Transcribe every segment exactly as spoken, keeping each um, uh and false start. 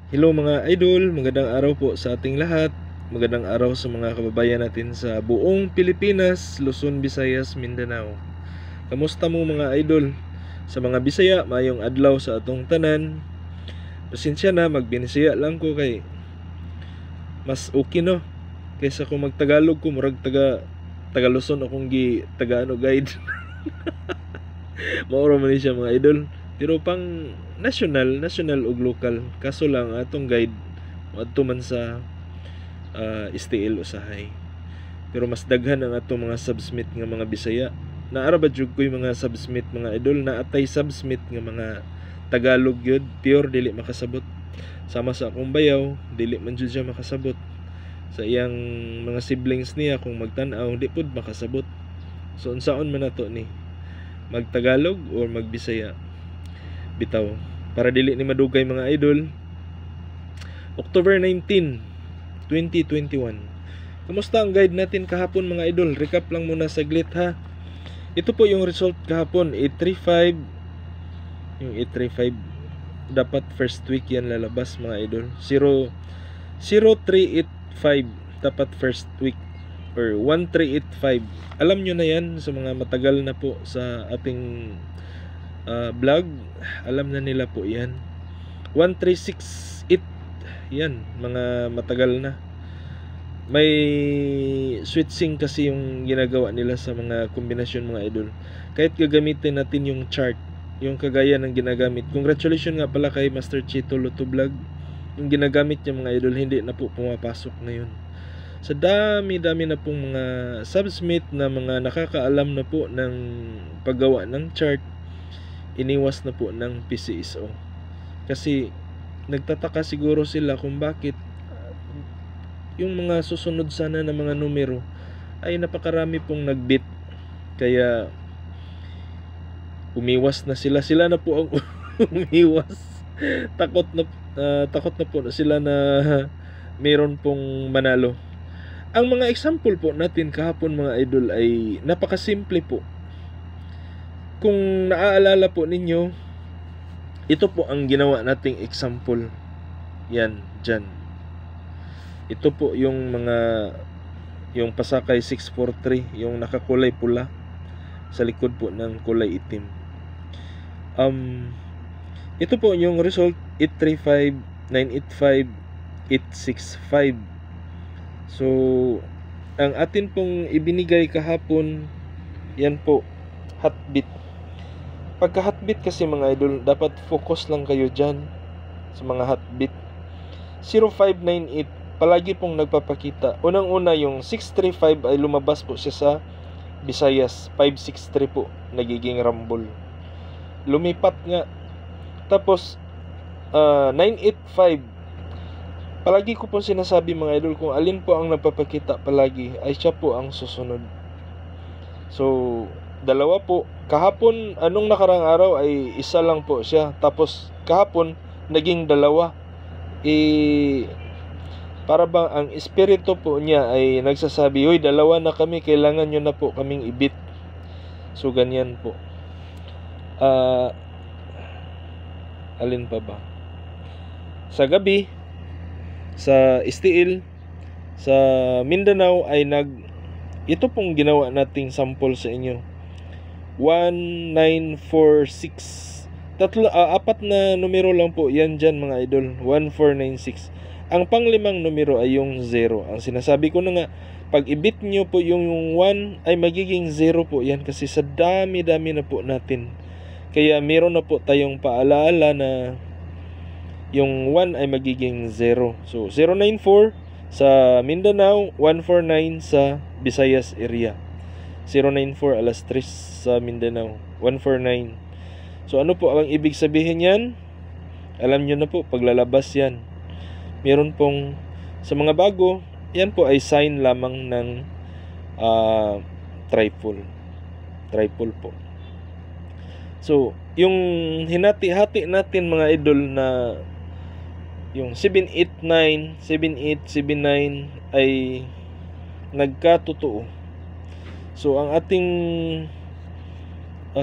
Hello mga idol, magandang araw po sa ating lahat. Magandang araw sa mga kababayan natin sa buong Pilipinas, Luzon, Visayas, Mindanao. Kamusta mo mga idol? Sa mga Bisaya, mayong adlaw sa atong tanan. Pasensya na, magbinisaya lang ko kay mas okay no kaysa kung magtagalog ko, murag taga taga Luzon akong gi taga ano guide. Mauro man ni siya mga idol. Pero pang national, national ug local. Kaso lang atong guide adto man sa uh, S T L usahay. Pero mas daghan ang atong mga subsmit nga mga Bisaya. Naara ba jud ko'y mga subsmit mga idol na atay subsmit nga mga Tagalog yun, pure dili makasabot. Sama sa akong bayaw, dili man jud siya makasabot. Sa iyang mga siblings niya kung magtan-aw, di pud makasabot. So unsaon man nato ni? Magtagalog or magbisaya? Bitaw, para dili ni madugay mga idol, October nineteenth, twenty twenty-one. Kamusta ang guide natin kahapon mga idol? Recap lang muna saglit ha. Ito po yung result kahapon, eight thirty-five. Yung eight thirty-five dapat first week yan lalabas mga idol. zero zero three eight five dapat first week or one three eight five. Alam nyo na yan sa mga matagal na po sa ating uh, vlog. Alam na nila po yan. One three six eight, yan mga matagal na. May switching kasi yung ginagawa nila sa mga kombinasyon mga idol. Kahit gagamitin natin yung chart, yung kagaya ng ginagamit. Congratulations nga pala kay Master Chito Lotto Vlog. Yung ginagamit niya mga idol, hindi na po pumapasok ngayon. Sa dami-dami na pong mga subsmit na mga nakakaalam na po ng paggawa ng chart, iniwas na po ng P C S O. Kasi nagtataka siguro sila kung bakit yung mga susunod sana na mga numero ay napakarami pong nagbit. Kaya umiwas na sila. Sila na po ang umiwas. Takot na uh, takot na po sila na mayroon pong manalo. Ang mga example po natin kahapon mga idol ay napakasimple po. Kung naaalala po ninyo, ito po ang ginawa nating example. Yan, dyan. Ito po yung mga yung pasakay six four three, yung nakakulay pula sa likod po ng kulay itim. Um, ito po yung result, eight three five, nine eight five, eight six five. So, ang atin pong ibinigay kahapon, yan po, hotbit. Pagka hotbit kasi mga idol, dapat focus lang kayo dyan sa mga hotbit. Zero five nine eight, palagi pong nagpapakita. Unang-una yung six three five ay lumabas po siya sa Visayas. Five six three po, nagiging rumble. Lumipat nga. Tapos, uh, nine eight five, palagi ko po sinasabi mga idol, kung alin po ang nagpapakita palagi, ay siya po ang susunod. So, dalawa po. Kahapon, anong nakarang araw ay isa lang po siya. Tapos, kahapon, naging dalawa. Eh, para bang ang espiritu po niya ay nagsasabi, "Hoy, dalawa na kami, kailangan nyo na po kaming ibit." So, ganyan po. Ah... Uh, alin pa ba? Sa gabi, sa S T L, sa Mindanao ay nag ito pong ginawa nating sample sa inyo. One nine four six, tatlo, uh, apat na numero lang po yan dyan mga idol. One four nine six. Ang panglimang numero ay yung zero. Ang sinasabi ko na nga, pag ibit nyo po yung one ay magiging zero po yan, kasi sa dami-dami na po natin. Kaya meron na po tayong paalaala na yung one ay magiging zero. So, zero nine four sa Mindanao, one four nine sa Visayas area. zero nine four alas tres sa Mindanao, one four nine. So, ano po ang ibig sabihin yan? Alam nyo na po, paglalabas yan. Meron pong, sa mga bago, yan po ay sign lamang ng uh, triple. Triple po. So, yung hinati-hati natin mga idol na yung seven eight nine, seven eight, seven nine ay nagkatotoo. So, ang ating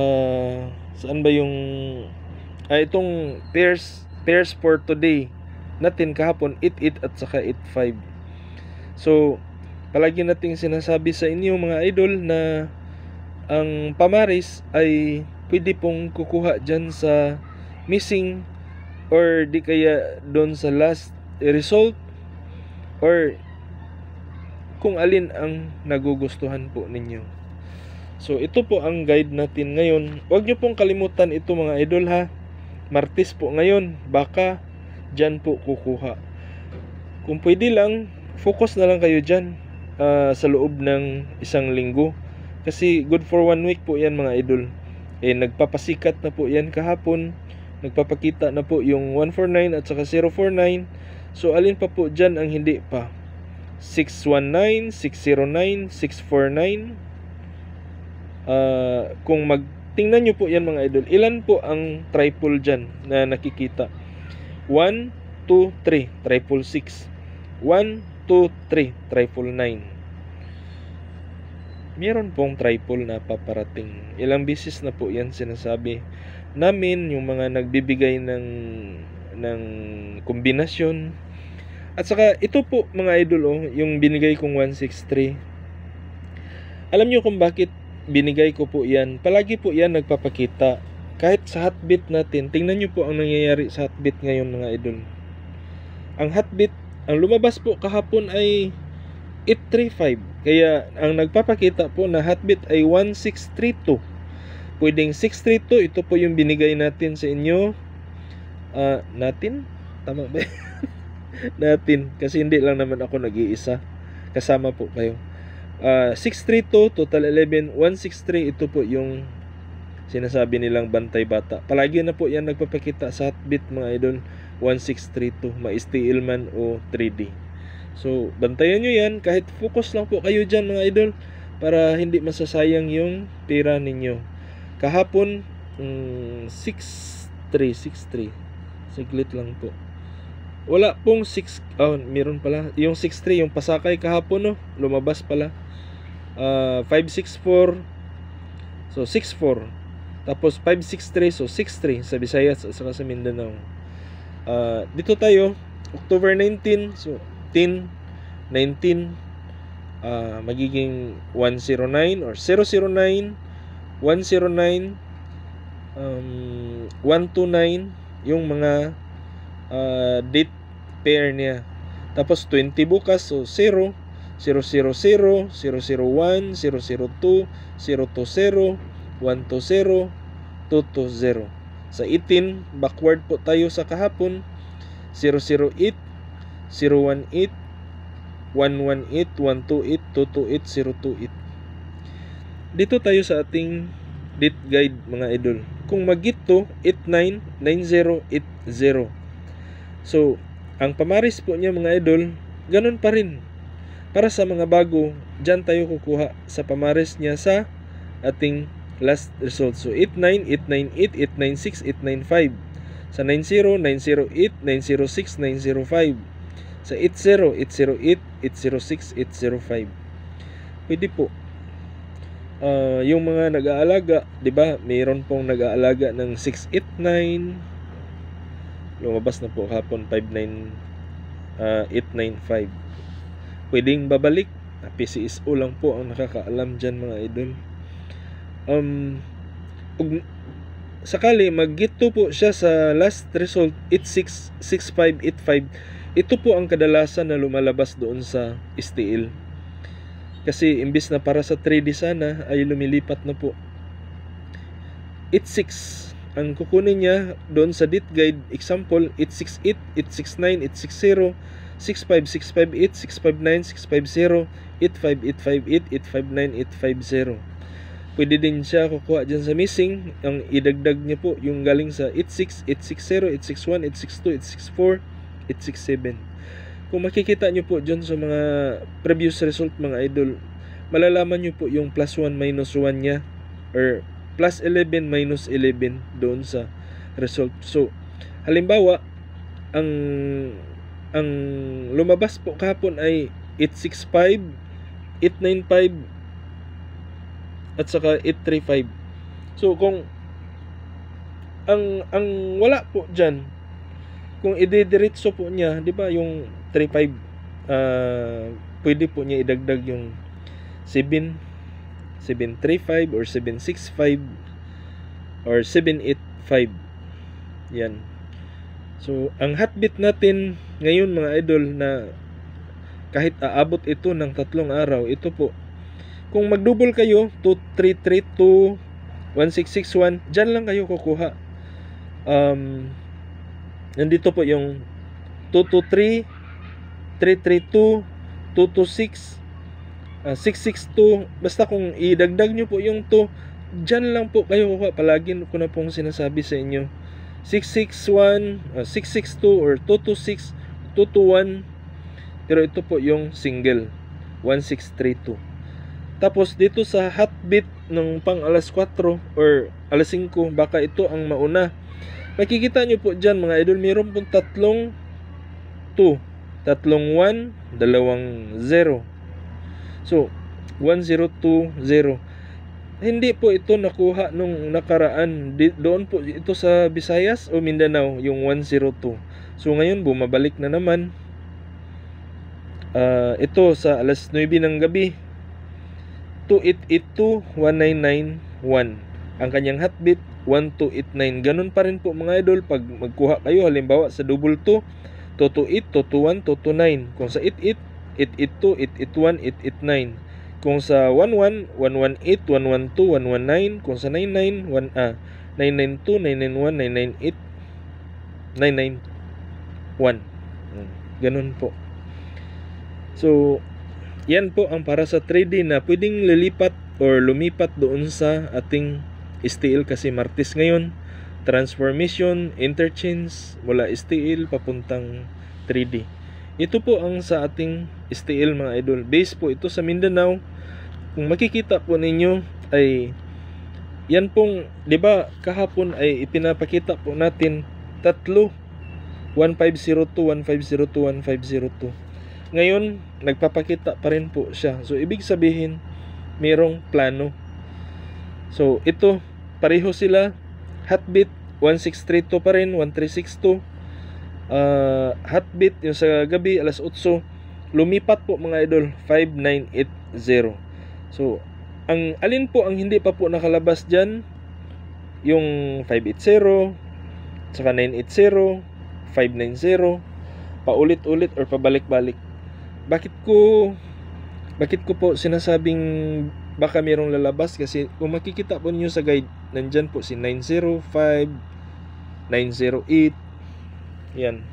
uh, saan ba yung ah, itong pairs pairs for today natin kahapon eight eight at saka eight five. So palagi nating sinasabi sa inyo mga idol na ang pamaris ay pwede pong kukuha dyan sa missing or di kaya doon sa last result or kung alin ang nagugustuhan po ninyo. So ito po ang guide natin ngayon. Huwag nyo pong kalimutan ito mga idol ha. Martes po ngayon, baka dyan po kukuha. Kung pwede lang, focus na lang kayo dyan uh, sa loob ng isang linggo. Kasi good for one week po yan mga idol. Eh nagpapasikat na po yan kahapon. Nagpapakita na po yung one forty-nine at saka zero forty-nine. So alin pa po dyan ang hindi pa? six nineteen, six oh nine, six forty-nine. Uh, kung magtingnan nyo po yan mga idol, ilan po ang triple dyan na nakikita? one, two, three, triple six. one, two, three, triple nine. Meron pong triple na paparating. Ilang beses na po yan sinasabi namin, yung mga nagbibigay ng ng kombinasyon. At saka ito po mga idol oh, yung binigay kong one sixty-three. Alam nyo kung bakit binigay ko po yan? Palagi po yan nagpapakita. Kahit sa heartbeat natin, tingnan nyo po ang nangyayari sa heartbeat ngayon mga idol. Ang heartbeat, ang lumabas po kahapon ay eight thirty-five. Kaya ang nagpapakita po na heartbeat ay one six three two. Pwedeng six three two, ito po yung binigay natin sa inyo. Uh, natin? Tama ba? natin. Kasi hindi lang naman ako nag-iisa. Kasama po kayo. Uh, six three two, total eleven, one sixty-three, ito po yung sinasabi nilang bantay bata. Palagi na po yan nagpapakita sa heartbeat mga idol. one six three two, ma-S T L man o three D. So, bantayan nyo yan. Kahit focus lang po kayo dyan mga idol, para hindi masasayang yung pera ninyo. Kahapon, um, six three, six three. Siglit lang po. Wala pong six, oh, meron pala. Yung six three, yung pasakay kahapon, no? Lumabas pala. Uh, five six four. So, six four. Tapos, five six three. So, six three sa Visayas at saka sa Mindanao. Uh, dito tayo, October nineteen. So, ten, nineteen. Uh, magiging one oh nine or zero zero nine, one oh nine, um, one two nine. Yung mga uh, date pair niya. Tapos, twenty bukas. So, zero, zero zero zero, zero zero one, zero zero two, zero two zero, one two zero, two two zero. Sa eighteen, backward po tayo sa kahapon. zero zero eight, zero one eight, one one eight, one two eight, two two eight, zero two eight. Dito tayo sa ating date guide mga idol. Kung mag-git to, eight nine, nine zero eight zero. So, ang pamaris po niya mga idol, ganun pa rin. Para sa mga bago, dyan tayo kukuha sa pamaris niya sa ating last result. So, eight nine, eight nine eight, eight nine six, eight nine five. Sa nine zero, nine zero eight, nine zero six, nine zero five. Sa eight zero, eight zero eight, eight zero six, eight zero five. Pwede po. Uh, yung mga nag-aalaga, di ba? Mayroon pong nag-aalaga ng six eight nine. Lumabas na po kahapon five nine, uh, eight nine five. Pwedeng babalik. P C S O lang po ang nakakaalam dyan mga idol. Um, ug, sakali mag-gito po siya sa last result eight six, six five, eight five. Ito po ang kadalasan na lumalabas doon sa S T L. Kasi imbis na para sa three D sana ay lumilipat na po. eight six ang kukunin niya doon sa date guide. Example, eight six eight, eight six nine, eight six zero, six five six five eight, six five nine, six five zero, eight five eight five eight, eight five nine, eight five zero. Pwede din siya kukuha dyan sa missing. Ang idagdag niya po yung galing sa eight six, eight six zero, eight six one, eight six two, eight six four, eight six seven. Kung makikita nyo po dyan sa mga previous result mga idol, malalaman nyo po yung plus one minus one niya or plus eleven minus eleven doon sa result. So, halimbawa, ang ang lumabas po kahapon ay eight six five, eight nine five, at saka eight three five. So, kung ang ang wala po dyan, kung idediretso po niya, di ba yung three five, uh, pwede po niya idagdag yung seven, seven three five or seven six five or seven eight five. Yan. So, ang heartbeat natin ngayon mga idol na kahit aabot ito ng tatlong araw, ito po. Kung mag-double kayo, two three three two, one six six one, dyan lang kayo kukuha. Um, nandito po yung two two three, three three two, two two six, uh, six six two. Basta kung idagdag nyo po yung two, dyan lang po kayo kukuha. Palagi ko na pong sinasabi sa inyo. six six one, uh, six six two or two two six, two two one. Pero ito po yung single, one six three two. Tapos dito sa heartbeat ng pang alas four or alas five, baka ito ang mauna. Makikita nyo po dyan mga idol, mayroon pong tatlong two, tatlong one, dalawang zero. So, one zero two zero. Hindi po ito nakuha nung nakaraan. Di, doon po ito sa Visayas o Mindanao, yung one zero two. So, ngayon bumabalik na naman. Uh, ito sa alas nine ng gabi, two eight eight two, one nine nine one. Ang kanyang heartbeat, one two eight nine. Ganun pa rin po mga idol pag magkuha kayo. Halimbawa sa double two, two two eight, two two one, two two nine. Kung sa eight eight, eight eight two, eight eight one, eight eight nine. Kung sa one one, one one eight, one one two, one one nine. Kung sa nine nine, one, ah, nine nine two, nine nine one, nine nine eight, nine nine one. Ganun po. So, yan po ang para sa three D na pwedeng lilipat or lumipat doon sa ating S T L kasi Martes ngayon. Transformation, interchange mula S T L papuntang three D. Ito po ang sa ating S T L mga idol. Base po ito sa Mindanao. Kung makikita po ninyo ay yan pong, di ba kahapon ay ipinapakita po natin tatlo, one five zero two, one five zero two, one five zero two. Ngayon, nagpapakita pa rin po siya. So, ibig sabihin, mayroong plano. So, ito, pareho sila. Heartbeat, one six three two pa rin, one three six two. Uh, heartbeat, yung sa gabi, alas eight. Lumipat po mga idol, five nine eight zero. So, ang alin po ang hindi pa po nakalabas dyan? Yung five eight zero, saka nine eight zero, five nine zero, paulit-ulit or pabalik-balik. Bakit ko bakit ko po sinasabing baka mayroong lalabas? Kasi kung makikita po niyo sa guide, nandyan po si nine zero five, nine zero eight. Yan.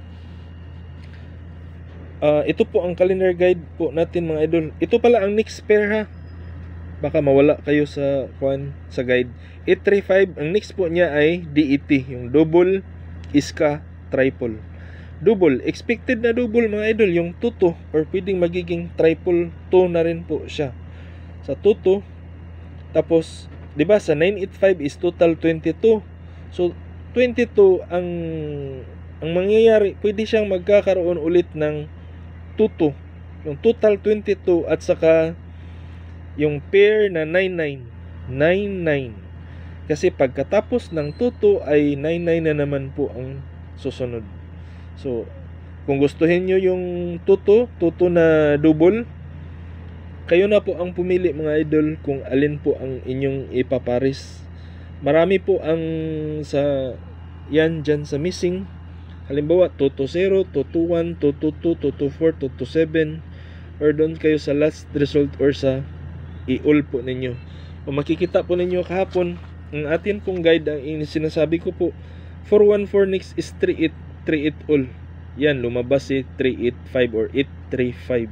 Uh, ito po ang calendar guide po natin mga idol. Ito pala ang next pair ha. Baka mawala kayo sa kwan sa guide. eight three five, ang next po niya ay D E T, yung double, iska, triple. Double, expected na double mga idol, yung two two or pwedeng magiging triple two na rin po siya. Sa two two, tapos, di ba sa nine eight five is total twenty-two. So, twenty-two ang ang mangyayari, pwede siyang magkakaroon ulit ng two two. Yung total twenty-two at saka yung pair na nine nine. nine nine. Kasi pagkatapos ng two two ay nine nine na naman po ang susunod. So, kung gustuhin nyo yung two two, two two na double, kayo na po ang pumili mga idol kung alin po ang inyong ipaparis. Marami po ang sa yan dyan sa missing. Halimbawa, two two zero, two two one, two two two, two two four, two two seven, or doon kayo sa last result or sa i-all po ninyo. Kung makikita po ninyo kahapon, ang atin pong guide, ang sinasabi ko po, four one four next is three eight three eight all. Yan, lumabas si three eight five or eight three five.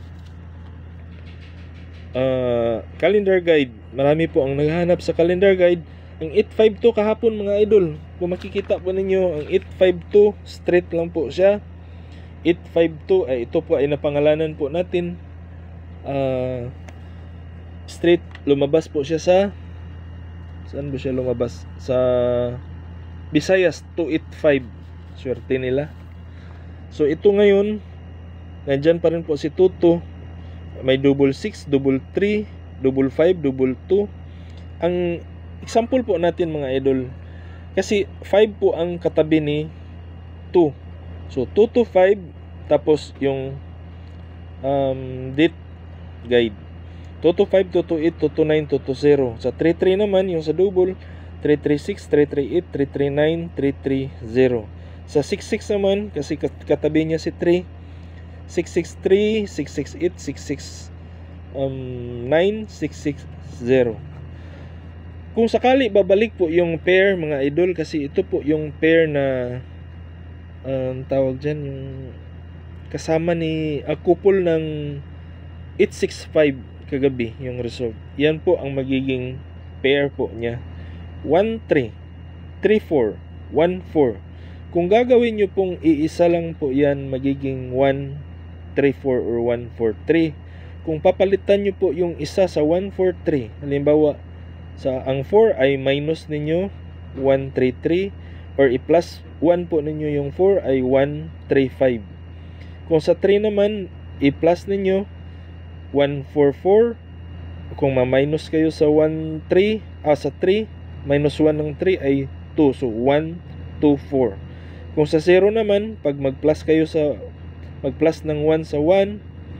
Uh, calendar guide. Marami po ang naghahanap sa calendar guide. Ang eight five two kahapon mga idol. Kung makikita po ninyo, ang eight five two straight lang po siya. eight five two ay ito po ay napangalanan po natin. Uh, straight lumabas po siya sa saan ba siya lumabas? Sa Visayas two eight five. Swerte nila. So ito ngayon, nandyan pa rin po si two two. May double six, double three, double five, double two. Ang example po natin mga idol, kasi five po ang katabi ni two. So two to five, tapos yung um, date guide. two to five, two to eight, two to nine, two to zero. Sa three three naman, yung sa double, three three six, three three eight, three three nine, three three zero. Sa six six naman, kasi katabi niya si three, six six three, six six eight, six six nine, six six zero. Kung sakali babalik po yung pair mga idol, kasi ito po yung pair na um, tawag dyan, yung kasama ni a couple ng eight six five kagabi, yung resolve. Yan po ang magiging pair po niya. one three, three four, one four. Kung gagawin nyo pong iisa lang po yan, magiging one three four or one four three. Kung papalitan nyo po yung isa sa one four three, halimbawa sa ang four ay minus ninyo one three three, or i-plus one po ninyo yung four ay one three five. Kung sa three naman, i-plus ninyo one four four. Kung ma-minus kayo sa one three, ah, sa three, minus one ng three ay two. So, one two four. Kung sa zero naman, pag mag-plus kayo sa, mag-plus ng one sa one,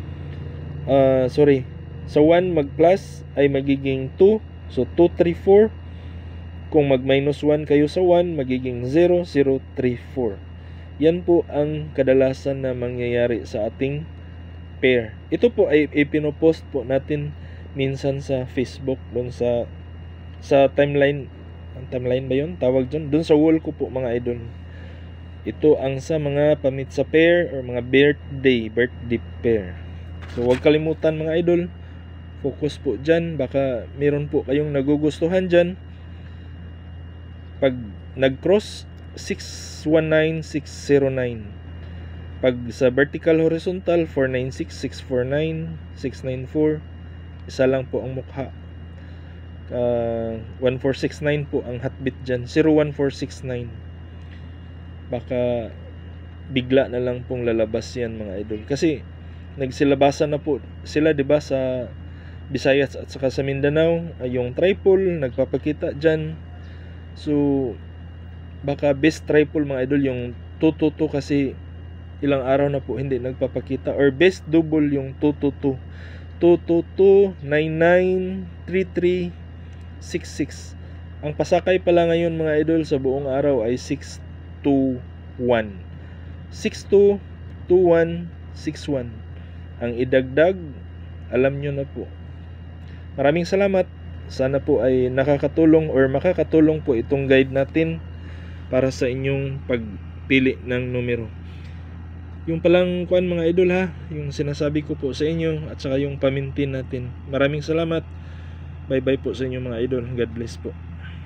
uh, sorry, sa one mag-plus ay magiging two. So, two three four. Kung mag-minus one kayo sa one, magiging zero zero three four. Yan po ang kadalasan na mangyayari sa ating pair. Ito po ay ipinopost po natin minsan sa Facebook, doon sa sa timeline. Ang timeline ba yun? Tawag dyan. Doon sa wall ko po mga idol. Ito ang sa mga pamit sa pair or mga birthday, birthday pair. So huwag kalimutan mga idol. Focus po dyan. Baka meron po kayong nagugustuhan dyan. Pag nag-cross, six one nine, six zero nine. Pag sa vertical horizontal, four nine six, six four nine, six nine four. Isa lang po ang mukha. Uh, one four six nine po ang heartbeat dyan. zero one four six nine. Baka bigla na lang pong lalabas yan mga idol. Kasi nagsilabasan na po sila, diba, sa Visayas at saka sa Mindanao. Yung tripole nagpapakita dyan. So baka best tripole mga idol yung two two two, kasi ilang araw na po hindi nagpapakita. Or best double yung two two two, two two two, nine nine, three three six six. Ang pasakay pala ngayon mga idol sa buong araw ay six two one, six two, two one, six one. Ang idagdag, alam nyo na po. Maraming salamat. Sana po ay nakakatulong or makakatulong po itong guide natin para sa inyong pagpili ng numero. Yung palang kuan mga idol ha, yung sinasabi ko po sa inyo at saka yung pamintin natin. Maraming salamat. Bye bye po sa inyo mga idol. God bless po.